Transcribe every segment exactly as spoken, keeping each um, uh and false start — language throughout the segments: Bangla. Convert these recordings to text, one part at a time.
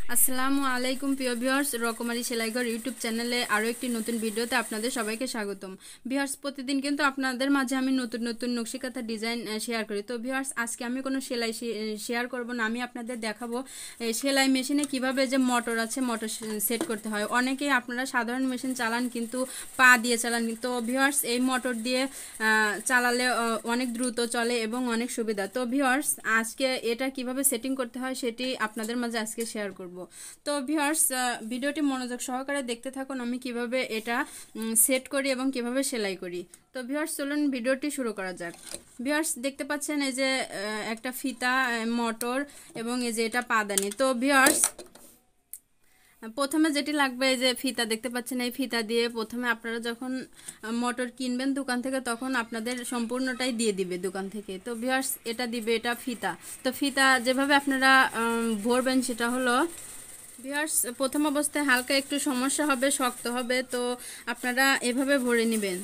আসসালামু আলাইকুম প্রিয় ভিউয়ার্স, রকমারি সেলাইঘর ইউটিউব চ্যানেলে আরও একটি নতুন ভিডিওতে আপনাদের সবাইকে স্বাগতম। ভিউয়ার্স, প্রতিদিন কিন্তু আপনাদের মাঝে আমি নতুন নতুন নকশিকাঁথা ডিজাইন শেয়ার করি। তো ভিউয়ার্স, আজকে আমি কোনো সেলাই শেয়ার করব না, আমি আপনাদের দেখাবো সেলাই মেশিনে কিভাবে যে মোটর আছে মোটর সেট করতে হয়। অনেকেই আপনারা সাধারণ মেশিন চালান কিন্তু পা দিয়ে চালান, তো ভিউয়ার্স এই মোটর দিয়ে চালালে অনেক দ্রুত চলে এবং অনেক সুবিধা। তো ভিউয়ার্স, আজকে এটা কিভাবে সেটিং করতে হয় সেটি আপনাদের মাঝে আজকে শেয়ার করব। তো ভিউয়ার্স, ভিডিওটি মনোযোগ সহকারে দেখতে থাকুন আমি কিভাবে এটা সেট করি এবং কিভাবে সেলাই করি। তো ভিউয়ার্স, চলুন ভিডিওটি শুরু করা যাক। ভিউয়ার্স, দেখতে পাচ্ছেন এই যে একটা ফিতা, মোটর এবং এই যে এটা পাদানি। তো ভিউয়ার্স, প্রথমে যেটি লাগবে এই যে ফিতা দেখতে পাচ্ছেন, এই ফিতা দিয়ে প্রথমে আপনারা যখন মোটর কিনবেন দোকান থেকে তখন আপনাদের সম্পূর্ণটাই দিয়ে দিবে দোকান থেকে। তো ভিউয়ার্স, এটা দিবে, এটা ফিতা। তো ফিতা যেভাবে আপনারা ভরবেন সেটা হলো ভিউয়ার্স, প্রথম অবস্থায় হালকা একটু সমস্যা হবে, শক্ত হবে, তো আপনারা এভাবে ভরে নেবেন।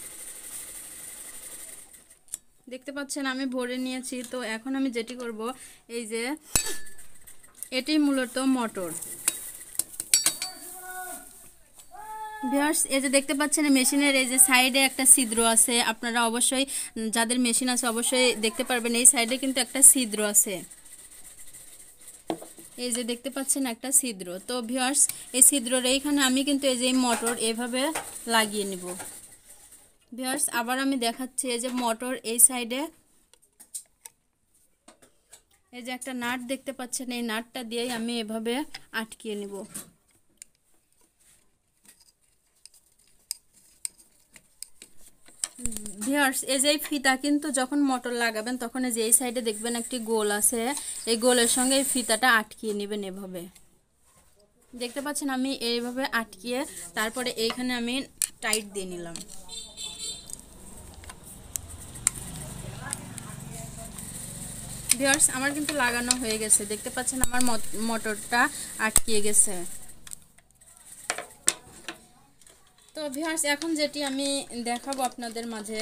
দেখতে পাচ্ছেন আমি ভরে নিয়েছি। তো এখন আমি যেটি করব, এই যে এটি মূলত মোটর। ভিউয়ার্স, এই যে দেখতে পাচ্ছেন মেশিনের এই যে সাইডে একটা ছিদ্র আছে, আপনারা অবশ্যই যাদের মেশিন আছে অবশ্যই দেখতে পারবেন এই সাইডে কিন্তু একটা ছিদ্র আছে। এই যে দেখতে পাচ্ছেন একটা ছিদ্র। তো ভিউয়ার্স, এই ছিদ্রের এইখানে আমি কিন্তু এই যে মোটর এভাবে লাগিয়ে নিব। ভিউয়ার্স, আবার আমি দেখাচ্ছি, এই যে মোটর এই সাইডে এই যে একটা নাট দেখতে পাচ্ছেন, এই নাটটা দিয়েই আমি এভাবে আটকিয়ে নিব। ভিউয়ার্স, এই যে ফিতা কিন্তু যখন মোটর লাগাবেন তখন এই যে এই সাইডে দেখবেন একটি গোল আছে, এই গোলের সঙ্গে এই ফিতাটা আটকিয়ে নেবেন এভাবে। দেখতে পাচ্ছেন আমি এইভাবে আটকিয়ে তারপরে এইখানে আমি টাইট দিয়ে নিলাম। ভিউয়ার্স, আমার কিন্তু লাগানো হয়ে গেছে, দেখতে পাচ্ছেন আমার মোটরটা আটকিয়ে গেছে। তো ভিউয়ার্স, এখন যেটি আমি দেখাবো আপনাদের মাঝে,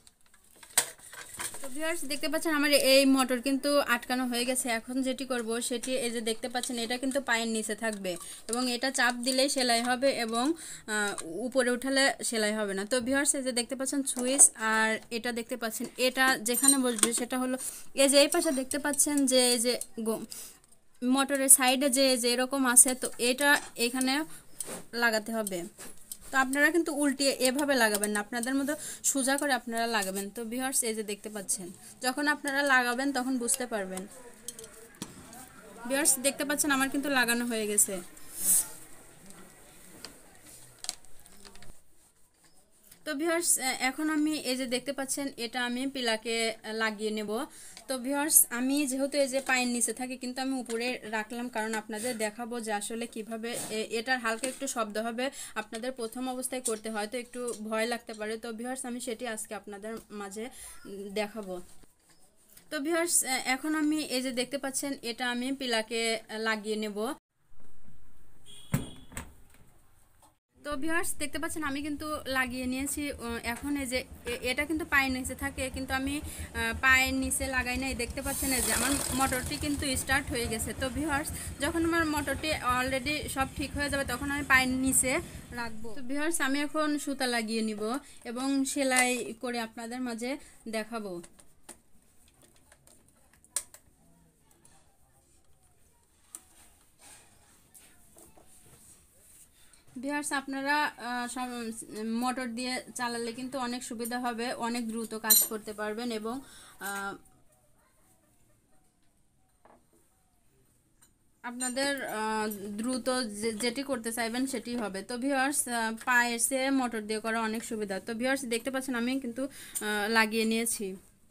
তো ভিউয়ার্স দেখতে পাচ্ছেন আমার এই মোটর কিন্তু আটকানো হয়ে গেছে। এখন যেটি করব সেটি এই যে দেখতে পাচ্ছেন এটা কিন্তু পায়ের নিচে থাকবে এবং এটা চাপ দিলেই সেলাই হবে এবং উপরে উঠালে সেলাই হবে না। তো ভিউয়ার্স, এই যে দেখতে পাচ্ছেন সুইচ, আর এটা দেখতে পাচ্ছেন এটা যেখানে বসবে সেটা হলো এই যে এই পাশে দেখতে পাচ্ছেন যে এই যে মোটরের সাইডে যে যে এরকম আছে, তো এটা এখানে লাগাতে হবে। তো আপনারা কিন্তু উল্টিয়ে এভাবে লাগাবেন না, আপনাদের মতো সোজা করে আপনারা লাগাবেন। তো ভিউয়ার্স, এই যে দেখতে পাচ্ছেন যখন আপনারা লাগাবেন তখন বুঝতে পারবেন। ভিউয়ার্স, দেখতে পাচ্ছেন আমার কিন্তু লাগানো হয়ে গেছে। তো ভিউয়ার্স, এখন আমি এই যে দেখতে পাচ্ছেন এটা আমি পিলাকে লাগিয়ে নেব। তো ভিউয়ার্স, আমি যেহেতু এই যে পায়ের নিচে থাকি কিন্তু আমি উপরে রাখলাম কারণ আপনাদের দেখাবো যে আসলে কিভাবে এটার হালকা একটু শব্দ হবে, আপনাদের প্রথম অবস্থায় করতে হয়তো একটু ভয় লাগতে পারে। তো ভিউয়ার্স, আমি সেটি আজকে আপনাদের মাঝে দেখাবো। তো ভিউয়ার্স, এখন আমি এই যে দেখতে পাচ্ছেন এটা আমি পিলাকে লাগিয়ে নেব। তো ভিউয়ার্স, দেখতে পাচ্ছেন আমি কিন্তু লাগিয়ে নিয়েছি। এখন এই যে এটা কিন্তু পায়ের নিচে থাকে কিন্তু আমি পায়ের নিচে লাগাই নাই। দেখতে পাচ্ছেন এই যে আমার মোটরটি কিন্তু স্টার্ট হয়ে গেছে। তো ভিউয়ার্স, যখন আমার মোটরটি অলরেডি সব ঠিক হয়ে যাবে তখন আমি পায়ের নিচে রাখবো। তো ভিউয়ার্স, আমি এখন সুতা লাগিয়ে নিব এবং সেলাই করে আপনাদের মাঝে দেখাবো। ভিউয়ার্স, আপনারা মোটর দিয়ে চালালে কিন্তু অনেক সুবিধা হবে, অনেক দ্রুত কাজ করতে পারবেন এবং আপনাদের দ্রুত যেটি করতে চাইবেন সেটি হবে। তো ভিউয়ার্স, পায়ে মোটর দিয়ে করা অনেক সুবিধা। তো ভিউয়ার্স, দেখতে পাচ্ছেন আমি কিন্তু লাগিয়ে নিয়েছি।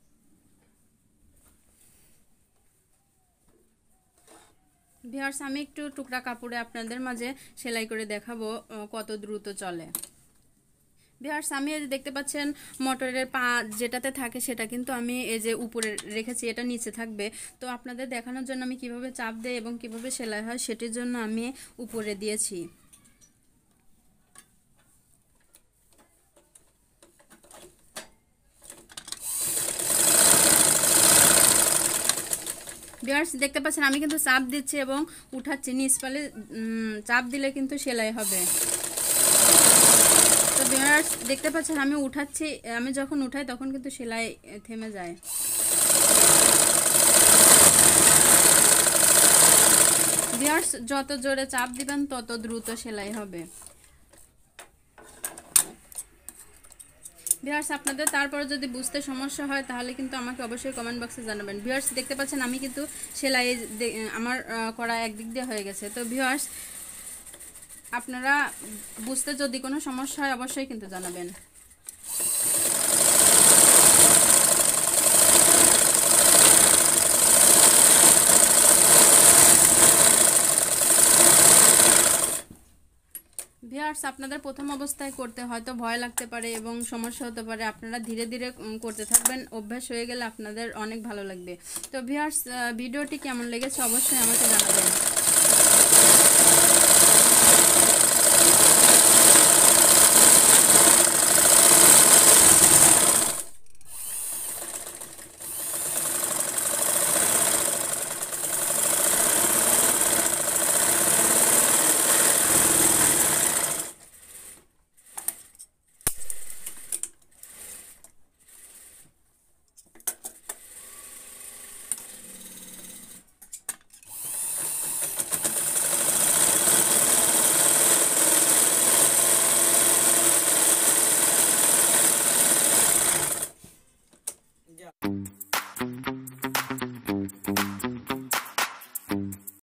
ভিউয়ার্স, আমি একটু টুকরা কাপড়ে আপনাদের মাঝে সেলাই করে দেখাবো কত দ্রুত চলে। ভিউয়ার্স, আমি এই যে দেখতে পাচ্ছেন মোটরের পা যেটাতে থাকে সেটা কিন্তু আমি এই যে উপরে রেখেছি, এটা নিচে থাকবে। তো আপনাদের দেখানোর জন্য আমি কিভাবে চাপ দেই এবং কিভাবে সেলাই হয় সেটির জন্য আমি উপরে দিয়েছি। ভিউয়ার্স দেখতে পাচ্ছেন আমি কিন্তু চাপ দিচ্ছি এবং উঠাচ্ছি, নিচ পালে চাপ দিলে কিন্তু সেলাই হবে। তো ভিউয়ার্স দেখতে পাচ্ছেন আমি উঠাচ্ছি, আমি যখন উঠাই তখন কিন্তু সেলাই থেমে যায়। ভিউয়ার্স যত জোরে চাপ দিবেন তত দ্রুত সেলাই হবে। ভিউয়ার্স আপনাদের তারপরে যদি বুঝতে সমস্যা হয় তাহলে কিন্তু আমাকে অবশ্যই কমেন্ট বক্সে জানাবেন। ভিউয়ার্স দেখতে পাচ্ছেন আমি কিন্তু সেলাই আমার করা একদিক দিয়ে হয়ে গেছে। তো ভিউয়ার্স আপনারা বুঝতে যদি কোনো সমস্যা হয় অবশ্যই কিন্তু জানাবেন। ভিউয়ার্স আপনাদের প্রথম অবস্থায় করতে হয়তো ভয় লাগতে পারে এবং সমস্যা হতে পারে, আপনারা ধীরে ধীরে করতে থাকবেন, অভ্যাস হয়ে গেলে আপনাদের অনেক ভালো লাগবে। তো ভিউয়ার্স ভিডিওটি কেমন লেগেছে অবশ্যই আমাকে জানাবেন।